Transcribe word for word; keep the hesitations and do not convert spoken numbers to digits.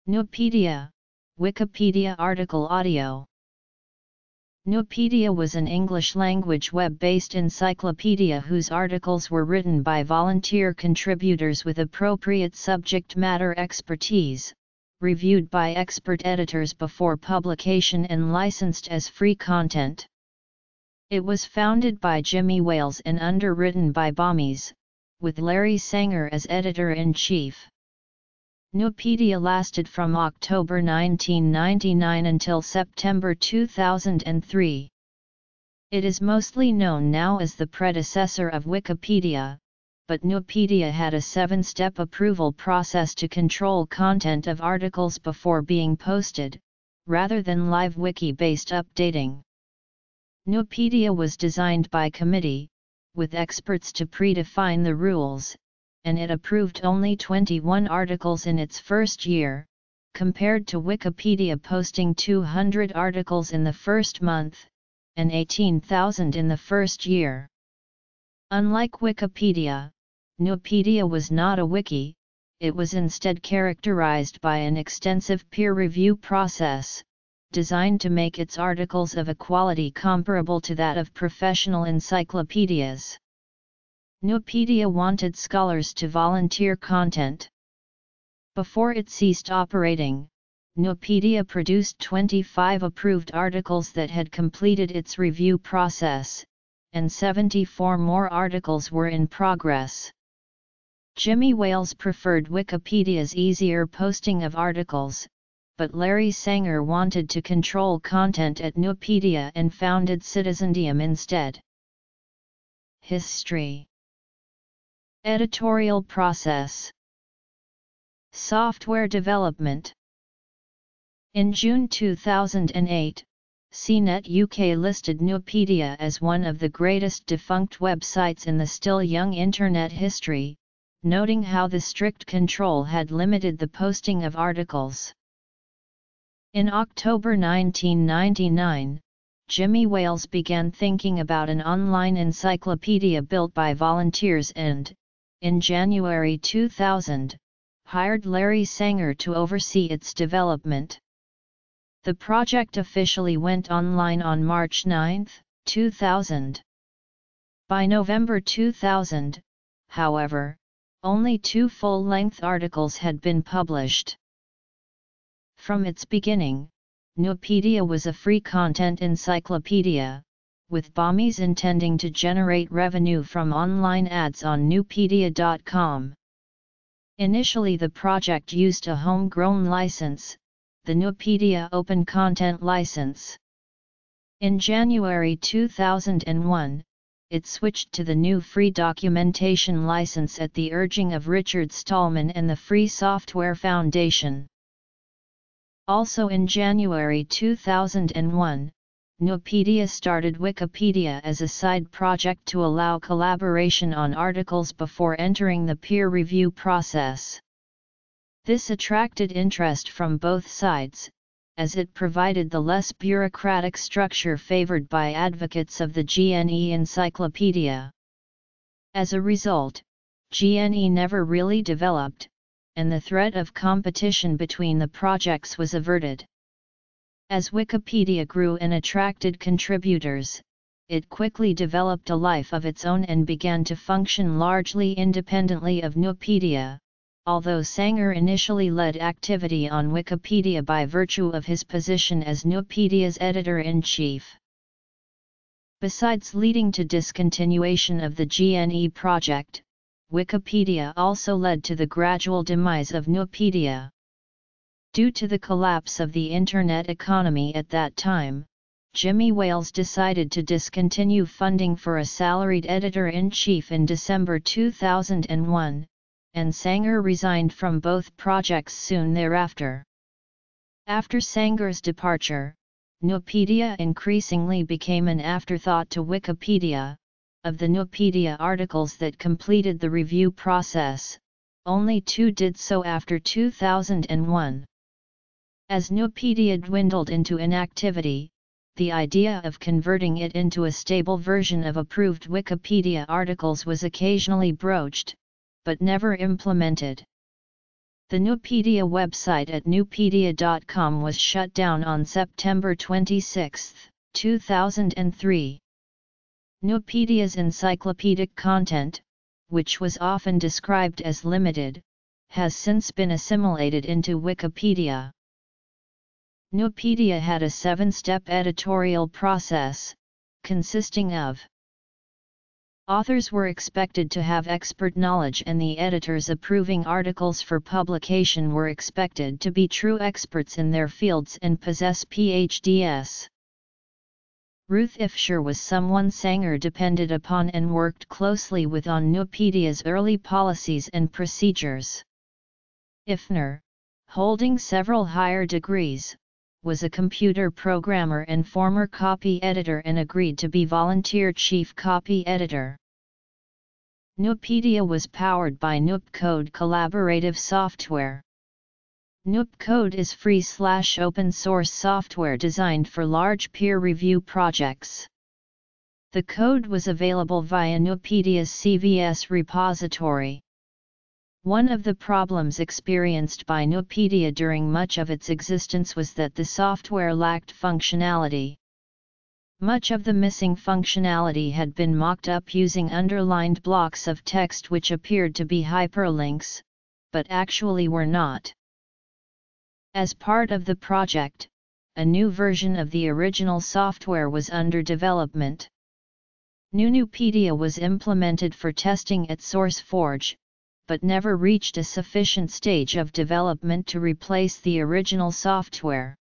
Nupedia, Wikipedia article audio. Nupedia was an English-language web-based encyclopedia whose articles were written by volunteer contributors with appropriate subject matter expertise, reviewed by expert editors before publication and licensed as free content. It was founded by Jimmy Wales and underwritten by Bommies, with Larry Sanger as editor-in-chief. Nupedia lasted from October nineteen ninety-nine until September two thousand three. It is mostly known now as the predecessor of Wikipedia, but Nupedia had a seven-step approval process to control content of articles before being posted, rather than live wiki-based updating. Nupedia was designed by committee, with experts to predefine the rules, and it approved only twenty-one articles in its first year, compared to Wikipedia posting two hundred articles in the first month, and eighteen thousand in the first year. Unlike Wikipedia, Nupedia was not a wiki, it was instead characterized by an extensive peer review process, designed to make its articles of a quality comparable to that of professional encyclopedias. Nupedia wanted scholars to volunteer content. Before it ceased operating, Nupedia produced twenty-five approved articles that had completed its review process, and seventy-four more articles were in progress. Jimmy Wales preferred Wikipedia's easier posting of articles, but Larry Sanger wanted to control content at Nupedia and founded Citizendium instead. History. Editorial process. Software development. In June two thousand eight, C net U K listed Nupedia as one of the greatest defunct websites in the still young Internet history, noting how the strict control had limited the posting of articles. In October nineteen ninety-nine, Jimmy Wales began thinking about an online encyclopedia built by volunteers and, in January two thousand, hired Larry Sanger to oversee its development. The project officially went online on March ninth, two thousand. By November two thousand, however, only two full-length articles had been published. From its beginning, Nupedia was a free content encyclopedia, with Bommies intending to generate revenue from online ads on Nupedia dot com. Initially, the project used a homegrown license, the Nupedia Open Content License. In January two thousand one, it switched to the new Free Documentation License at the urging of Richard Stallman and the Free Software Foundation. Also in January two thousand one, Nupedia started Wikipedia as a side project to allow collaboration on articles before entering the peer review process. This attracted interest from both sides, as it provided the less bureaucratic structure favored by advocates of the G N E Encyclopedia. As a result, G N E never really developed, and the threat of competition between the projects was averted. As Wikipedia grew and attracted contributors, it quickly developed a life of its own and began to function largely independently of Nupedia, although Sanger initially led activity on Wikipedia by virtue of his position as Nupedia's editor-in-chief. Besides leading to discontinuation of the G N E project, Wikipedia also led to the gradual demise of Nupedia. Due to the collapse of the Internet economy at that time, Jimmy Wales decided to discontinue funding for a salaried editor-in-chief in December two thousand one, and Sanger resigned from both projects soon thereafter. After Sanger's departure, Nupedia increasingly became an afterthought to Wikipedia. Of the Nupedia articles that completed the review process, only two did so after two thousand one. As Nupedia dwindled into inactivity, the idea of converting it into a stable version of approved Wikipedia articles was occasionally broached, but never implemented. The Nupedia website at nupedia dot com was shut down on September twenty-sixth, two thousand three. Nupedia's encyclopedic content, which was often described as limited, has since been assimilated into Wikipedia. Nupedia had a seven-step editorial process, consisting of: authors were expected to have expert knowledge, and the editors approving articles for publication were expected to be true experts in their fields and possess P H Ds. Ruth Ifshar was someone Sanger depended upon and worked closely with on Nupedia's early policies and procedures. Ifner, holding several higher degrees, was a computer programmer and former copy editor and agreed to be volunteer chief copy editor. Nupedia was powered by Nupcode collaborative software. Nupcode is free slash open source software designed for large peer review projects. The code was available via Nupedia's C V S repository. One of the problems experienced by Nupedia during much of its existence was that the software lacked functionality. Much of the missing functionality had been mocked up using underlined blocks of text which appeared to be hyperlinks, but actually were not. As part of the project, a new version of the original software was under development. New Nupedia was implemented for testing at SourceForge, but never reached a sufficient stage of development to replace the original software.